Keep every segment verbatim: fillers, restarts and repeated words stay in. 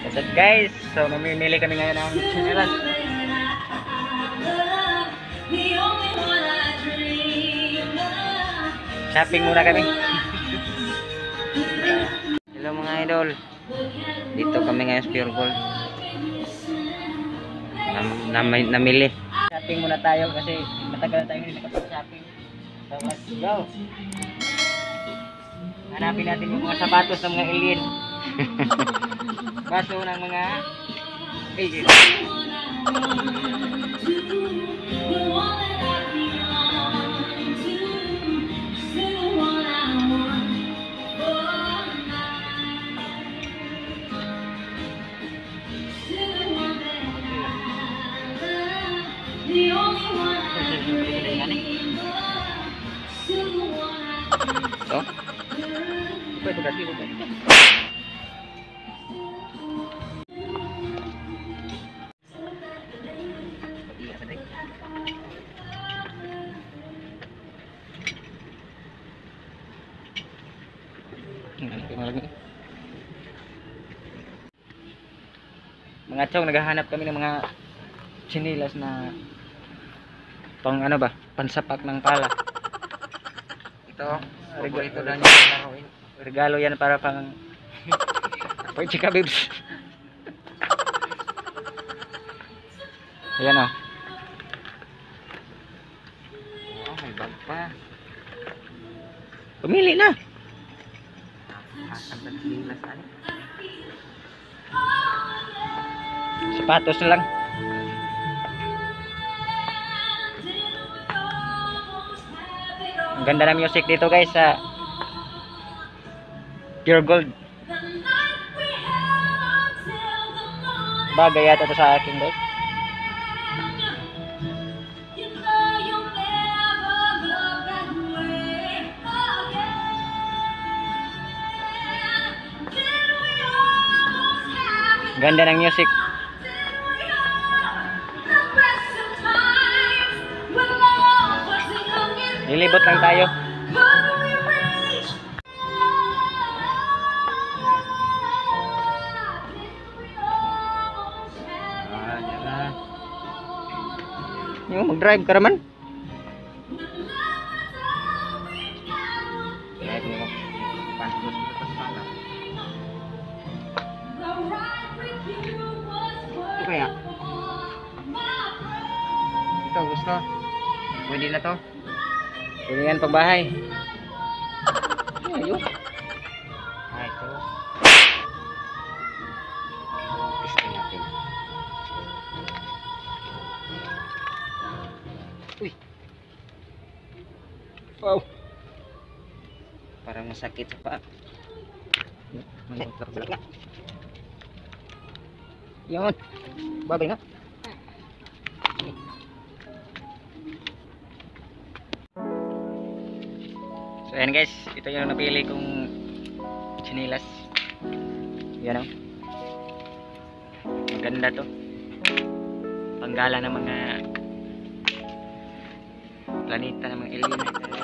What's up guys? So mamimili kami ngayon ng chinelas. Shopping muna kami. Hello mga idol. Dito kami ngayon sa Pure Gold. Nam nam namili. Shopping muna tayo kasi matagal na tayo hindi nakapag-shopping. So let's go. Hanapin natin yung mga sapatos ng mga alien. Baso ng mga alien. So, Pwede kasi ito. Mga chong, naghahanap kami ng mga chinilas na pang ano ba, pansapak ng pala. ito, Regalo ito na niyo laruin. Regalo yan para pang pwede chika bibs. Ayan o. Oh, may bag pa. Pumili na. Asan ba silas ano? Sapatos na lang. Ang ganda ng music dito guys sa Pure Gold. Bagay yata ito sa akin guys. Ganda ng music. Lilibot lang tayo. Ah, yan na. Yung mag-drive ka naman. Kaya ko mo. Pastos ito sa pala. Ito kaya? Ito gusto. Pwede na to. Pwede yan pag bahay. Ayun. Ah, ito. Testing natin. Uy. Wow. Parang masakit sa paa. Mangutlak nga. Yun. Bagay nga. So ayan guys, ito yung napili kong chinilas. Yan o. Maganda to. Panggala ng mga planeta ng mga alien.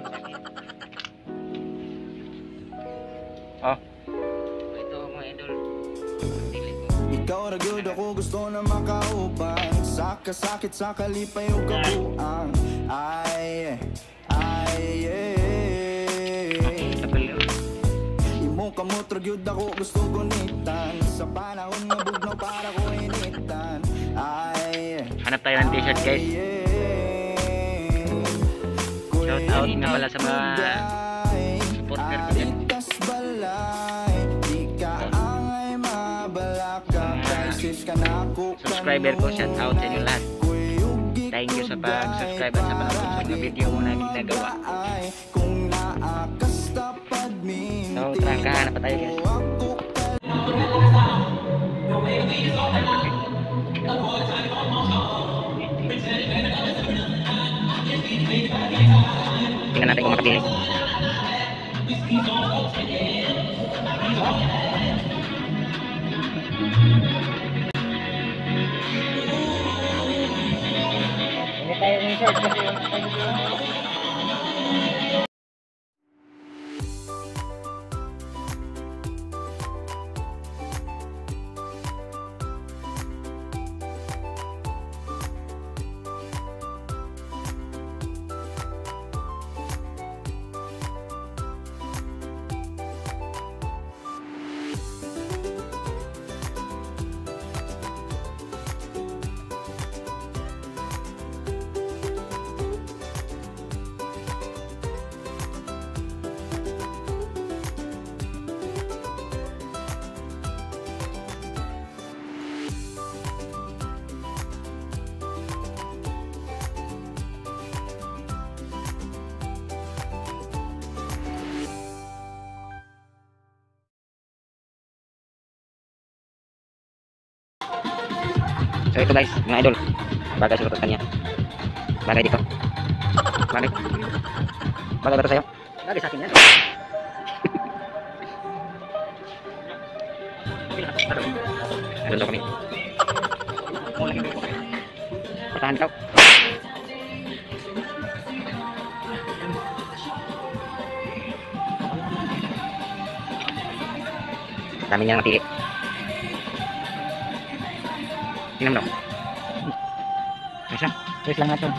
Oh. Ito mga idol. Pili ko. Ikaw ra gyud ako gusto na makauban sa kasakit sa kalipay ug kabuang ay ay imo kamot ra gyud ako gusto gunitan sa panahon nga bugnaw para ko initan ay Hanap tayo ng t-shirt guys. Shout out nga pala sa mga supporter ko dyan. Subscriber ko, shout out sa inyo lahat. Thank you sa pag-subscribe at sa panonood sa mga video mo na ginagawa. So, trangkahan na pa tayo guys. Tingnan natin kung makapili. Hindi tayo ng short kasi yung So ito guys, mga idol. Bagay sa kanya. Bagay dito. Bagay. Bagay ba ito sa'yo? Bagay sa akin yan. Doon daw kami. Patahan ikaw. Dami niyang napili. Tingnan mo daw. Ayos lang. Ayos lang nga to.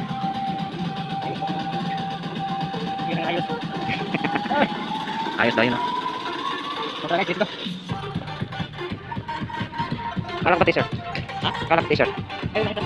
Yun ang ayos. Ayos daw yun. Oh. Matrangay dito. Kala ko t-shirt. Ha? Kala ko t-shirt. Ayun na ito.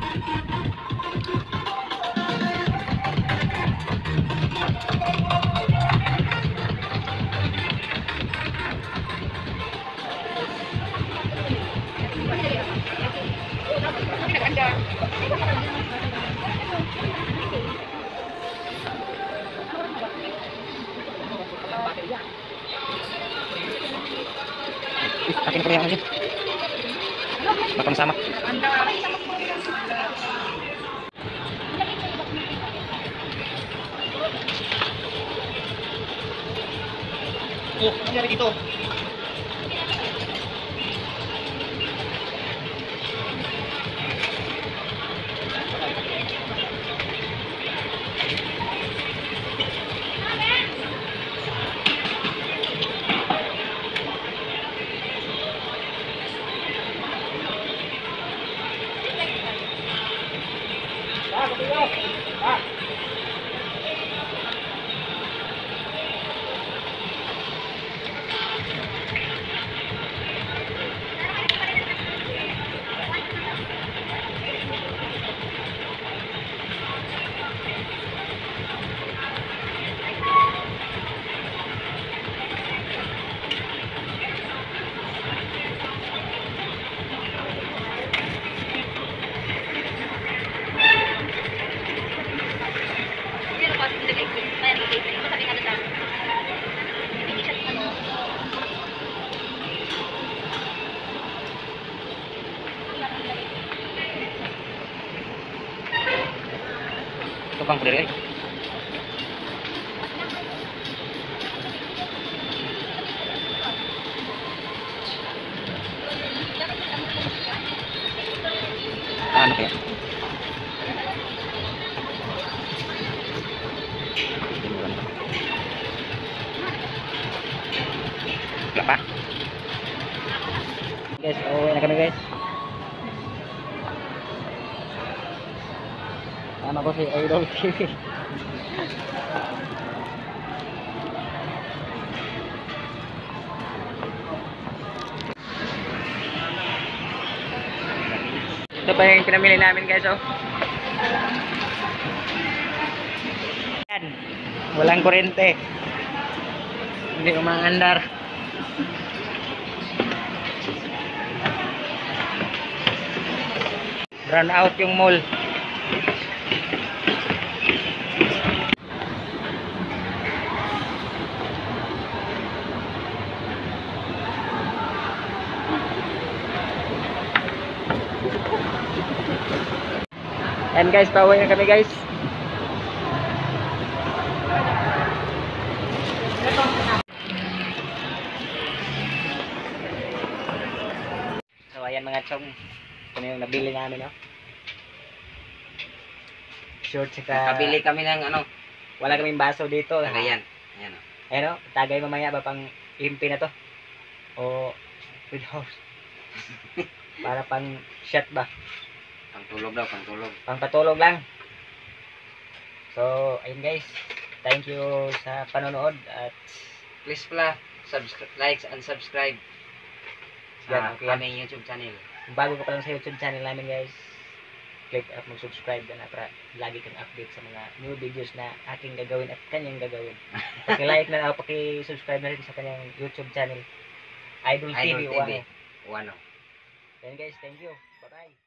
Akin ko yung ano. Baka masama. Oh, ano nangyari dito? Tukang ko diri. Ano kaya? Wala pa. Guys, uuwi na kami guys. Tama ko si Idol T V. Ito pa yung pinamili namin guys, oh. Yan. Walang kuryente. Hindi umaandar. Run out yung mall. And guys, pauwi na kami guys. So ayan mga chong, ito na yung nabili namin, no? Short saka Nakabili kami ng ano. wala kaming baso dito. Tagayan. Ayan. Oh. Ayan, no? Tagay mamaya ba pang impi na to? O with house? Para pang shot ba? Pangtulog daw, pangtulog. Pangpatulog lang. So, ayun guys. Thank you sa panonood at Please pala, subscribe, like and subscribe Yan, sa okay. aming YouTube channel. kung bago ka pa lang sa YouTube channel namin guys, click at mag-subscribe ka na para lagi kang update sa mga new videos na aking gagawin at kanyang gagawin. Paki-like na, o paki-subscribe na rin sa kanyang YouTube channel. Idol T V Idol T V. Uwano. Uwano. Ayun guys, thank you. Bye-bye.